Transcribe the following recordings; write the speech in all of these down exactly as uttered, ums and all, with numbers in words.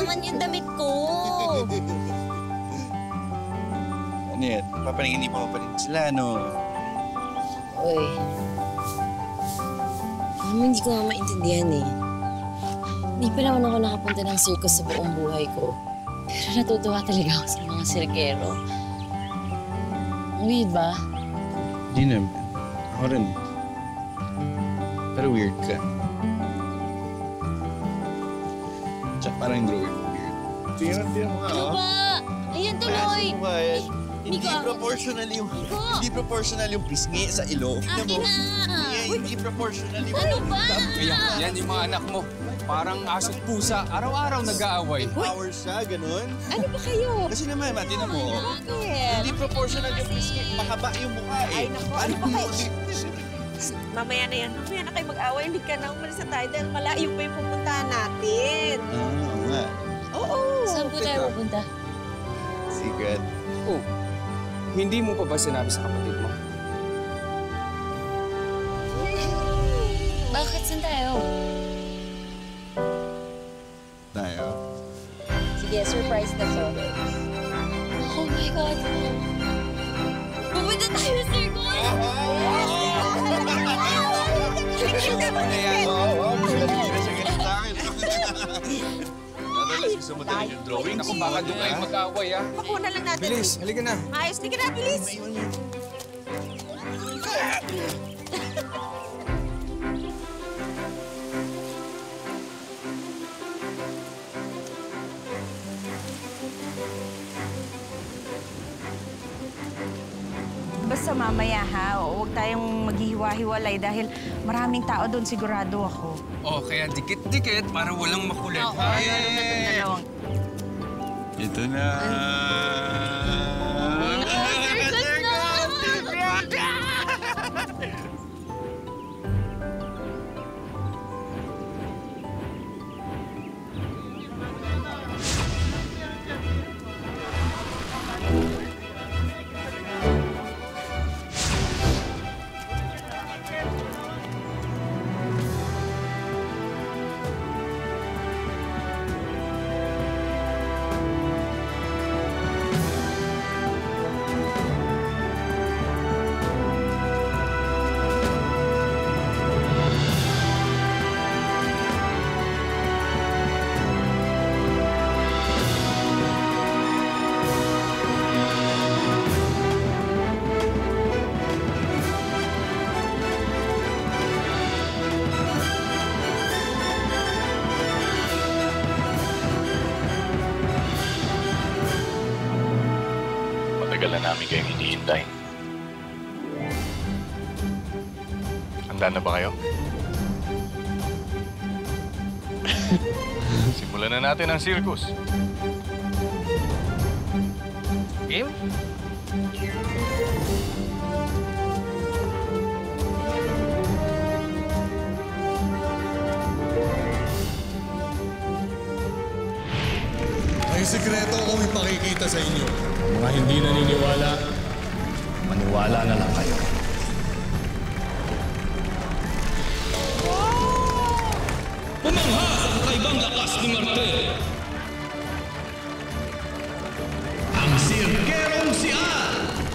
naman yung damit ko. Ano yan? Papaningin, hindi pa papaningin sila, no? Uy. Alam mo, hindi ko nga maintindihan eh. Hindi pa naman ako nakapunta ng circus sa buong buhay ko. Pero natutuwa talaga ako sa mga sirkero. Weird ba? Hindi naman. Ako rin. Pero weird ka. Tsaka parang hindi weird. Tingnan, tingnan mo nga, ano oh. ba? Ayan tuloy! Ano ba yan? Hindi Miko. proportional yung... Miko. Hindi proportional yung pisngi sa ilong. Akin na! Hindi, hindi proportional yung... Ano ba? Yan, yan yung mga anak mo. Parang aso't pusa. Araw-araw nag-aaway. Power siya, ganun. Ano ba kayo? Kasi naman, mati na mo. Bakit? Hindi proportional yung pisngi. Mahaba yung mukha eh. Ay, naku, ano ba kayo? Mamaya na yan. Mamaya na kayo mag-away. Hindi ka na umalis na tayo dahil malayo pa yung pupuntahan natin. Ah, oo nga. Oo. Saan po tayo pupunta? Secret. Oh, hindi mo pa ba sinabi sa kapatid mo? Bakit? Saan tayo? Tayo. Sige, surprise na to. Oh my God! Pupunta tayo sa circus! Gusto mo talaga yung drawing? Naku, baka doon kayo mag-aaway, ha? Pakuna lang natin. Bilis, halika na. Ayos, halika na, bilis. Basta mamaya ha, huwag tayong maghihiwa-hiwalay dahil maraming tao doon, sigurado ako. Oh, kaya dikit-dikit para walang makulit. Oo, lalo na itong dalawang. Ito na. Matagal na namin kayong hinihintay. Handa na ba kayo? Simulan na natin ang circus. Game? May sikreto akong ipakikita sa inyo. Mga hindi naniniwala, maniwala na lang kayo. Pumangha sa kakaibang lakas ni Marte. Ang sirkerong si Al.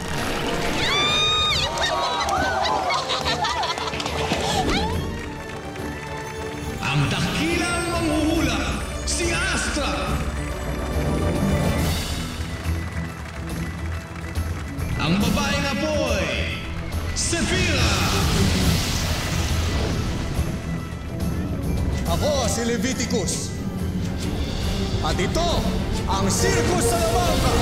Ang dakilang manghuhula, si Astra. Ang babaeng apoy, Sefira. Ako si Leviticus. At ito ang Sirkus Salamanca.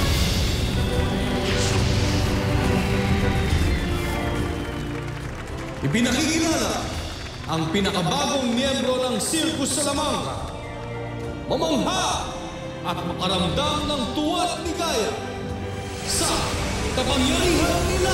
Ipinakikilala ang pinakabagong miyembro ng Sirkus Salamanca. Mamangha at makaramdam ng tuwa at ligaya sa kapangyarihan nila.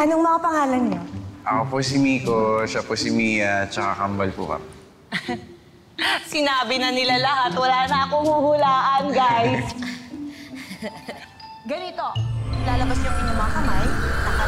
Anong mga pangalan niyo? Ako po si Miko, siya po si Mia, tsaka kambal po kami. Sinabi na nila lahat. Wala na akong huhulaan, guys. Ganito, lalabas yung inyong mga kamay,